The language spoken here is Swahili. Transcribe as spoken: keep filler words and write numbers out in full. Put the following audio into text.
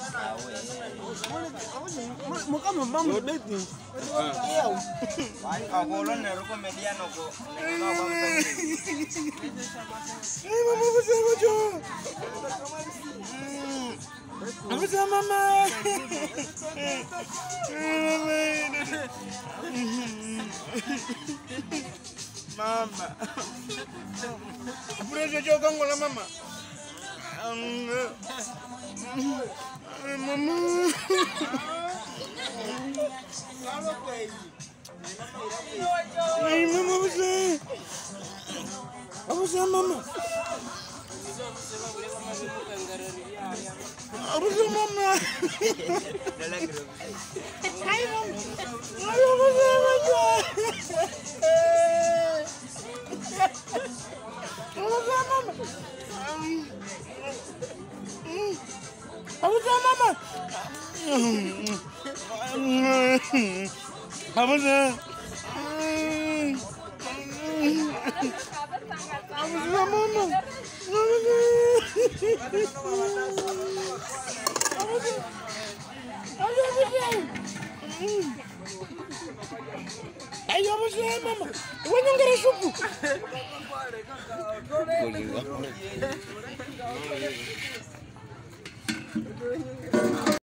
Mukama mama deti. Iya. Ako lo na ruko mediano ko. Eh mama busema jo. Busema mama. Mama. Apure jo kango la mama. Mama. Ay, mama, você. Você, mama. Você, mama. Ay, mama. Ay, você, mama. Você, mama. Você, mama. Apa sih? Apa sih mama? Apa sih? Apa sih? Ayo apa sih mama? Wanyo ngere supu. Boleh.